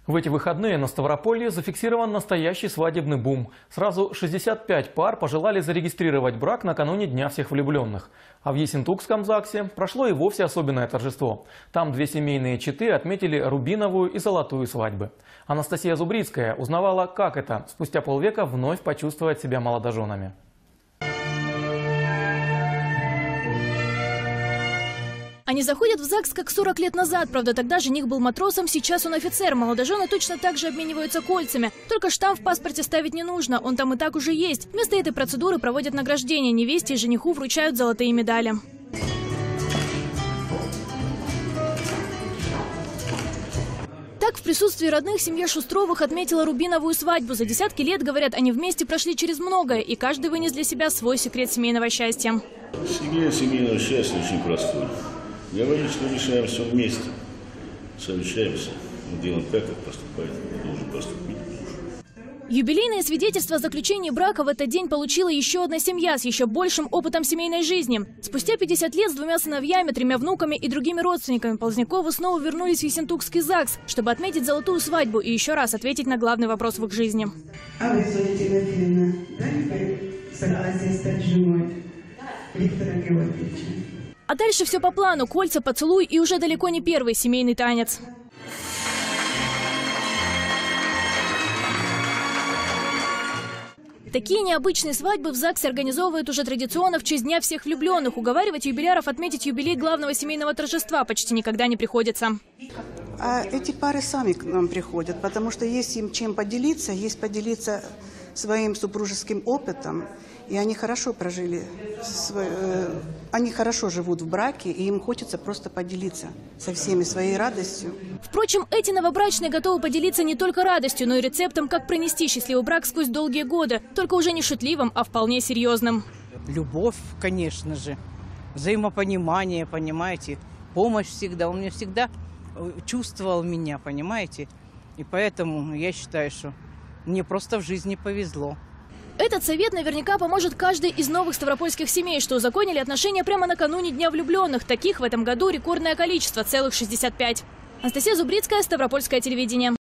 В эти выходные на Ставрополье зафиксирован настоящий свадебный бум. Сразу 65 пар пожелали зарегистрировать брак накануне Дня всех влюбленных. А в Ессентукском ЗАГСе прошло и вовсе особенное торжество. Там две семейные четы отметили рубиновую и золотую свадьбы. Анастасия Зубрицкая узнавала, как это спустя полвека вновь почувствовать себя молодоженами. Они заходят в ЗАГС как 40 лет назад. Правда, тогда жених был матросом, сейчас он офицер. Молодожены точно так же обмениваются кольцами. Только штамп в паспорте ставить не нужно, он там и так уже есть. Вместо этой процедуры проводят награждение. Невесте и жениху вручают золотые медали. Так, в присутствии родных семья Шустровых отметила рубиновую свадьбу. За десятки лет, говорят, они вместе прошли через многое, и каждый вынес для себя свой секрет семейного счастья. Секрет семейного счастья очень простой. Говорить, что решаем все вместе, совещаемся, делаем так, как поступает, должен поступить муж. Юбилейное свидетельство о заключении брака в этот день получила еще одна семья с еще большим опытом семейной жизни. Спустя 50 лет с двумя сыновьями, 3 внуками и другими родственниками Ползняковы снова вернулись в Ессентукский ЗАГС, чтобы отметить золотую свадьбу и еще раз ответить на главный вопрос в их жизни. А вы, Зоя Тимофеевна, дали согласие стать женой Виктора Георгиевича? А дальше все по плану. Кольца, поцелуй и уже далеко не первый семейный танец. Такие необычные свадьбы в ЗАГСе организовывают уже традиционно в честь Дня всех влюбленных. Уговаривать юбиляров отметить юбилей главного семейного торжества почти никогда не приходится. А эти пары сами к нам приходят, потому что есть им чем поделиться, есть поделиться своим супружеским опытом. И они хорошо прожили, они хорошо живут в браке, и им хочется просто поделиться со всеми своей радостью. Впрочем, эти новобрачные готовы поделиться не только радостью, но и рецептом, как пронести счастливый брак сквозь долгие годы. Только уже не шутливым, а вполне серьезным. Любовь, конечно же, взаимопонимание, понимаете, помощь всегда. Он мне всегда чувствовал меня, понимаете. И поэтому я считаю, что мне просто в жизни повезло. Этот совет наверняка поможет каждой из новых ставропольских семей, что узаконили отношения прямо накануне Дня влюбленных. Таких в этом году рекордное количество – целых 65. Анастасия Зубрицкая, Ставропольское телевидение.